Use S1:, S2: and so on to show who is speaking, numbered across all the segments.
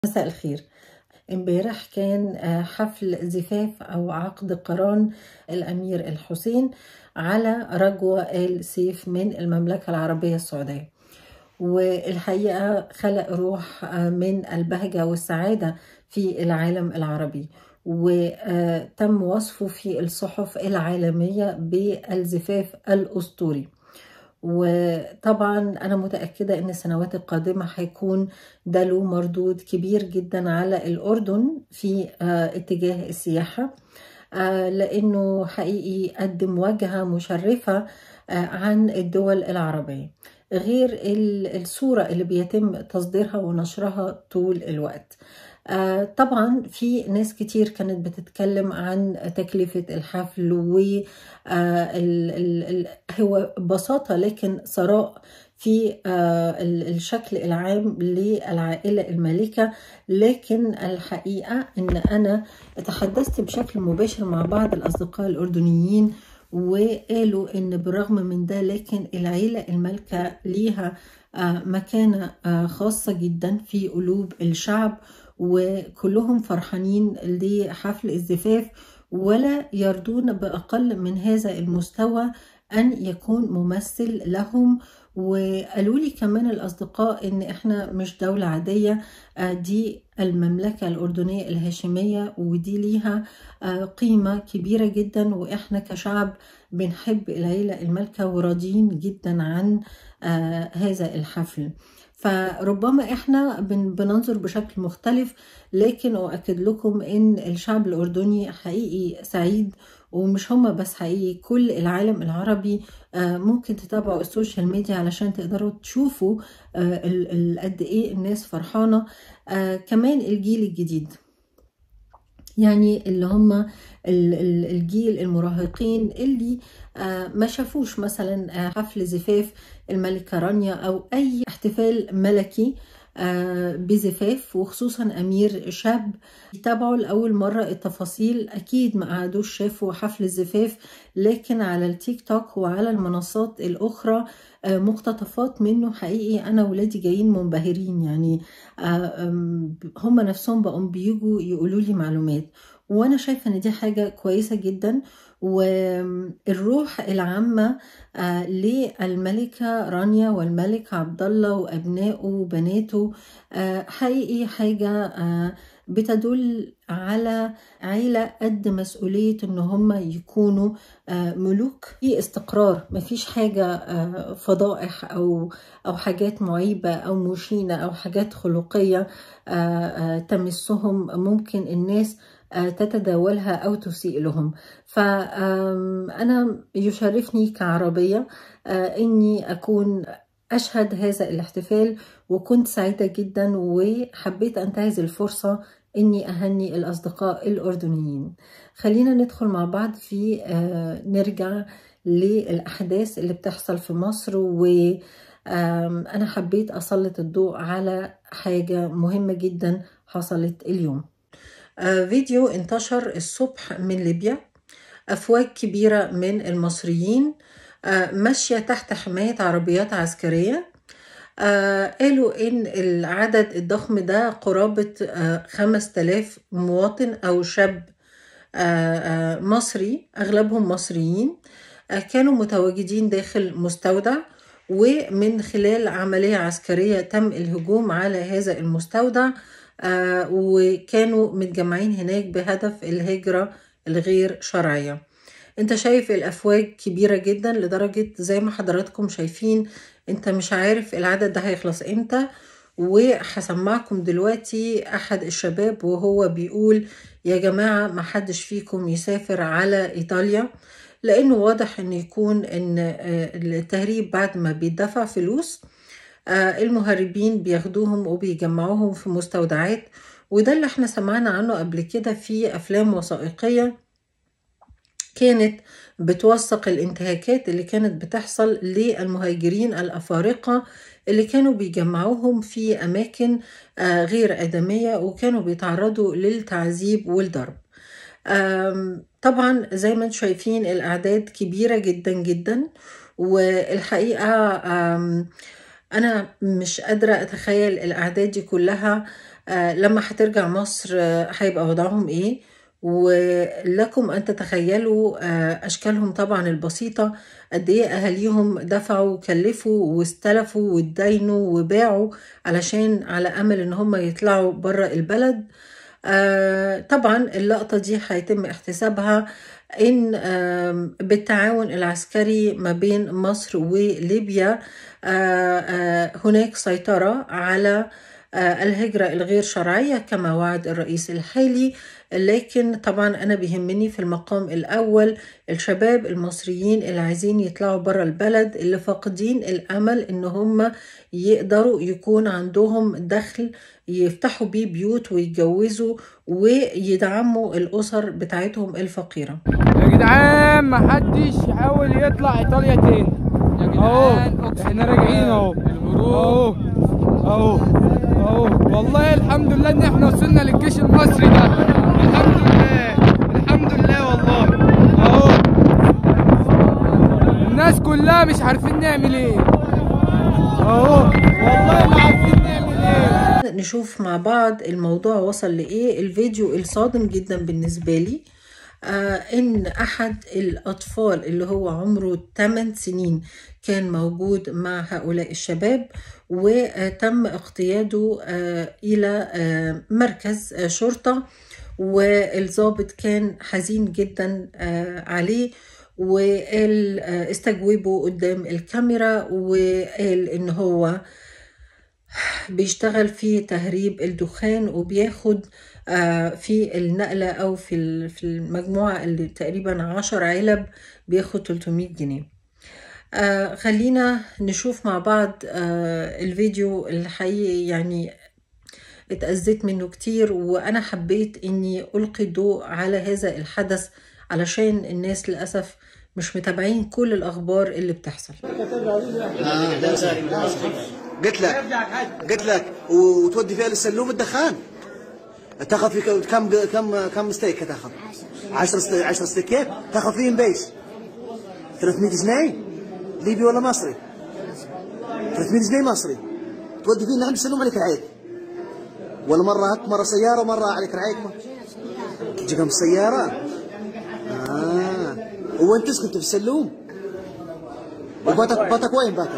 S1: مساء الخير. امبارح كان حفل زفاف أو عقد قران الأمير الحسين على رجوة آل سيف من المملكة العربية السعودية، والحقيقة خلق روح من البهجة والسعادة في العالم العربي، وتم وصفه في الصحف العالمية بالزفاف الأسطوري. وطبعا أنا متأكدة أن السنوات القادمة هيكون ده له مردود كبير جدا على الأردن في اتجاه السياحة، لأنه حقيقي قدم واجهة مشرفة عن الدول العربية، غير الصورة اللي بيتم تصديرها ونشرها طول الوقت. طبعا في ناس كتير كانت بتتكلم عن تكلفة الحفل هو ببساطة لكن ثراء في الشكل العام للعائلة المالكة. لكن الحقيقة ان انا تحدثت بشكل مباشر مع بعض الاصدقاء الاردنيين، وقالوا ان بالرغم من ده لكن العيلة المالكة ليها مكانة خاصة جدا في قلوب الشعب، وكلهم فرحانين لحفل الزفاف ولا يرضون بأقل من هذا المستوى أن يكون ممثل لهم. وقالوا لي كمان الأصدقاء إن إحنا مش دولة عادية، دي المملكة الأردنية الهاشمية، ودي ليها قيمة كبيرة جدا، وإحنا كشعب بنحب العيلة المالكة وراضيين جدا عن هذا الحفل. فربما احنا بننظر بشكل مختلف، لكن أؤكد لكم ان الشعب الأردني حقيقي سعيد، ومش هما بس، حقيقي كل العالم العربي. ممكن تتابعوا السوشيال ميديا علشان تقدروا تشوفوا قد ايه الناس فرحانة. كمان الجيل الجديد، يعني اللي هم الجيل المراهقين اللي ما شافوش مثلا حفل زفاف الملكة رانيا أو أي احتفال ملكي بزفاف، وخصوصا أمير شاب يتابعوا لأول مرة التفاصيل. أكيد ما قعدوش شافوا حفل الزفاف، لكن على التيك توك وعلى المنصات الأخرى مقتطفات منه. حقيقي أنا ولادي جايين منبهرين، يعني هم نفسهم بقوا بيجوا يقولوا لي معلومات، وانا شايفه ان دي حاجه كويسه جدا. والروح العامه للملكه رانيا والملك عبد الله وابنائه وبناته حقيقي حاجه بتدل على عيلة قد مسؤولية ان هم يكونوا ملوك في استقرار، مفيش حاجة فضائح او حاجات معيبة او مشينة او حاجات خلقية تمسهم ممكن الناس تتداولها أو تسيء لهم. فأنا يشرفني كعربية أني أكون أشهد هذا الاحتفال، وكنت سعيدة جدا وحبيت أنتهز الفرصة أني أهني الأصدقاء الأردنيين. خلينا ندخل مع بعض في نرجع للأحداث اللي بتحصل في مصر، وأنا حبيت أسلط الضوء على حاجة مهمة جدا حصلت اليوم. فيديو انتشر الصبح من ليبيا، أفواج كبيرة من المصريين ماشية تحت حماية عربيات عسكرية. قالوا إن العدد الضخم ده قرابة 5000 مواطن أو شاب مصري، أغلبهم مصريين، كانوا متواجدين داخل مستودع، ومن خلال عملية عسكرية تم الهجوم على هذا المستودع، وكانوا متجمعين هناك بهدف الهجرة الغير شرعية. انت شايف الأفواج كبيرة جدا لدرجة زي ما حضراتكم شايفين انت مش عارف العدد ده هيخلص امتى. وهسمعكم دلوقتي أحد الشباب وهو بيقول يا جماعة ما حدش فيكم يسافر على إيطاليا، لأنه واضح أن يكون أن التهريب بعد ما بيدفع فلوس المهربين بياخدوهم وبيجمعوهم في مستودعات، وده اللي احنا سمعنا عنه قبل كده في أفلام وثائقية كانت بتوثق الانتهاكات اللي كانت بتحصل للمهاجرين الأفارقة اللي كانوا بيجمعوهم في أماكن غير آدمية، وكانوا بيتعرضوا للتعذيب والضرب. طبعا زي ما انتم شايفين الأعداد كبيرة جدا جدا، والحقيقة أنا مش قادرة أتخيل الأعداد دي كلها لما هترجع مصر هيبقى وضعهم ايه. ولكم أن تتخيلوا أشكالهم طبعا البسيطة قد إيه أهاليهم دفعوا وكلفوا واستلفوا واتداينوا وباعوا علشان على أمل إن هم يطلعوا برا البلد. طبعا اللقطة دي هيتم احتسابها إن بالتعاون العسكري ما بين مصر وليبيا هناك سيطرة على الهجرة الغير شرعية كما وعد الرئيس الحالي. لكن طبعا أنا بيهمني في المقام الأول الشباب المصريين اللي عايزين يطلعوا برا البلد، اللي فاقدين الأمل إن هم يقدروا يكون عندهم دخل يفتحوا بيه بيوت ويتجوزوا ويدعموا الأسر بتاعتهم الفقيرة.
S2: يا جدعان محدش يحاول يطلع إيطاليا تاني يا جدعان. احنا راجعين اهو اهو والله الحمد لله ان احنا وصلنا للجيش المصري ده. الحمد لله والله اهو. الناس كلها مش عارفين نعمل ايه اهو، والله ما عارفين نعمل ايه.
S1: نشوف مع بعض الموضوع وصل لايه. الفيديو الصادم جدا بالنسبة لي إن أحد الأطفال اللي هو عمره 8 سنين كان موجود مع هؤلاء الشباب، وتم اقتياده إلى مركز شرطة، والضابط كان حزين جدا عليه، وقال استجوبه قدام الكاميرا وقال إن هو بيشتغل في تهريب الدخان وبياخد في النقلة أو في المجموعة اللي تقريبا 10 علب بياخد 300 جنيه. خلينا نشوف مع بعض الفيديو الحقيقي. يعني اتأذيت منه كتير، وأنا حبيت إني ألقي الضوء على هذا الحدث علشان الناس للأسف مش متابعين كل الأخبار اللي بتحصل.
S3: قلت لك وتودي فيها للسلوم الدخان. تاخذ في كم ستيك تاخذ؟ 10 ستيكات تاخذ فيهم بيش 300 جنيه ليبي ولا مصري؟ 300 جنيه مصري تودي فيه نعم السلوم عليك العيد، ولا مرة سيارة ومرة عليك العيد تجيكم السيارة. وانت تسكن في السلوم وباتك وين باتك؟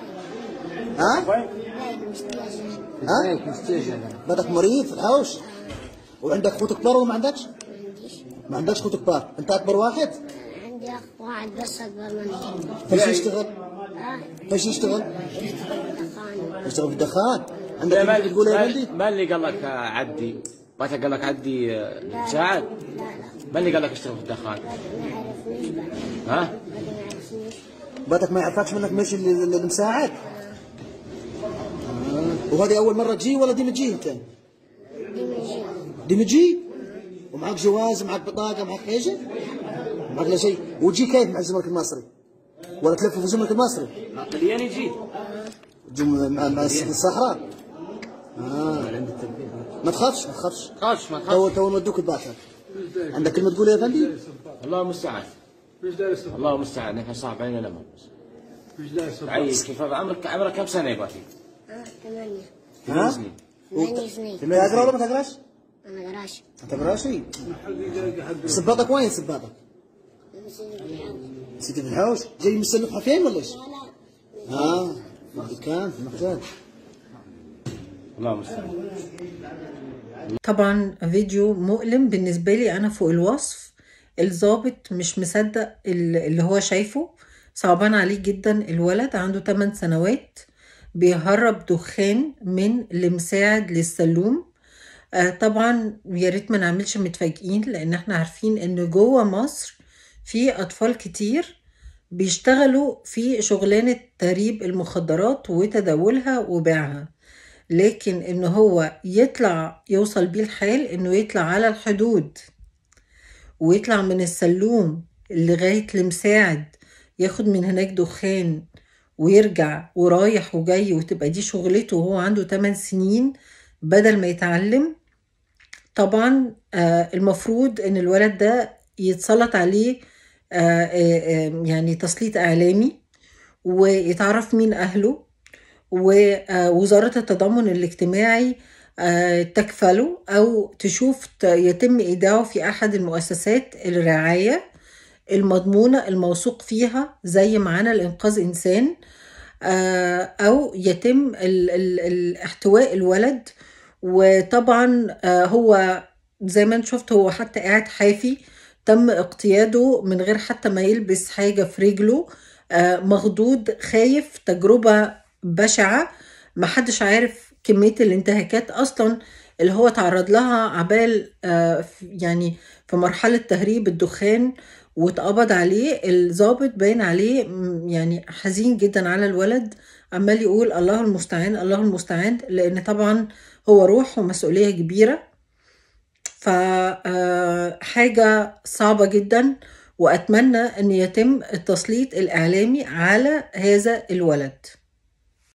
S3: باتك مريض في الحوش، وعندك اخوت كبار ولا ما عندكش؟ ما عندكش اخوت كبار، انت اكبر واحد؟
S4: عندي اخ واحد بس اكبر مني.
S3: فايش يشتغل؟ فايش يشتغل؟ يشتغل في الدخان. عندك اللي تقول يا بلدي؟
S5: ما اللي قال لك عدي؟ ما قال لك عدي مساعد؟ ما اللي قال لك اشتغل في الدخان؟ ها؟
S3: باتك ما يعرفكش منك ماشي اللي مساعد؟ وهذه أول مرة تجي ولا ديما تجي أنت؟ ديما تجي؟ ومعك جواز ومعك بطاقة ومعك حاجة؟ معك لا شيء، وتجي كيف مع الزمرك المصري؟ ولا تلف في الزمرك المصري؟
S5: مليان يجي
S3: مع الصحراء؟ ما تخافش تو نودوك لباتك. عندك كلمة تقولها يا فندي؟
S5: الله المستعان. الله المستعان. نحن صعب علينا نمر. عايش كيف عمرك كم سنة يا باتي؟ 8 سنين.
S4: 8 سنين.
S3: تقرا ولا ما تقراش؟
S4: ما قراش.
S3: ما تقراش؟ سباطك وين سباطك؟ نسيت في الحوش؟ جاي مستلف حفين ولا ايش؟ في الدكان في المخزن.
S5: الله المستعان.
S1: طبعا فيديو مؤلم بالنسبة لي أنا فوق الوصف. الضابط مش مصدق اللي هو شايفه، صعبان عليه جدا. الولد عنده 8 سنوات بيهرب دخان من المساعد للسلوم. طبعا يا ريت ما نعملش متفاجئين، لان احنا عارفين ان جوه مصر في اطفال كتير بيشتغلوا في شغلانة تهريب المخدرات وتداولها وبيعها. لكن ان هو يوصل بيه الحال انه يطلع على الحدود ويطلع من السلوم لغاية المساعد ياخد من هناك دخان ويرجع ورايح وجاي، وتبقى دي شغلته وهو عنده 8 سنين بدل ما يتعلم. طبعا المفروض ان الولد ده يتسلط عليه يعني تسليط اعلامي، ويتعرف مين اهله، ووزارة التضامن الاجتماعي تكفله أو تشوف يتم إيداعه في أحد المؤسسات الرعاية المضمونة الموثوق فيها زي معانا الإنقاذ إنسان، أو يتم احتواء الولد. وطبعا هو زي ما انت شفت هو حتى قاعد حافي، تم اقتياده من غير حتى ما يلبس حاجة في رجله، مخضوض خايف، تجربة بشعة، محدش عارف كمية الانتهاكات أصلا اللي هو تعرض لها عبال يعني في مرحلة تهريب الدخان واتقبض عليه. الضابط باين عليه يعني حزين جدا على الولد، عمال يقول الله المستعان الله المستعان، لأن طبعا هو روح ومسؤولية كبيرة، فحاجة صعبة جدا. وأتمنى أن يتم التسليط الإعلامي على هذا الولد.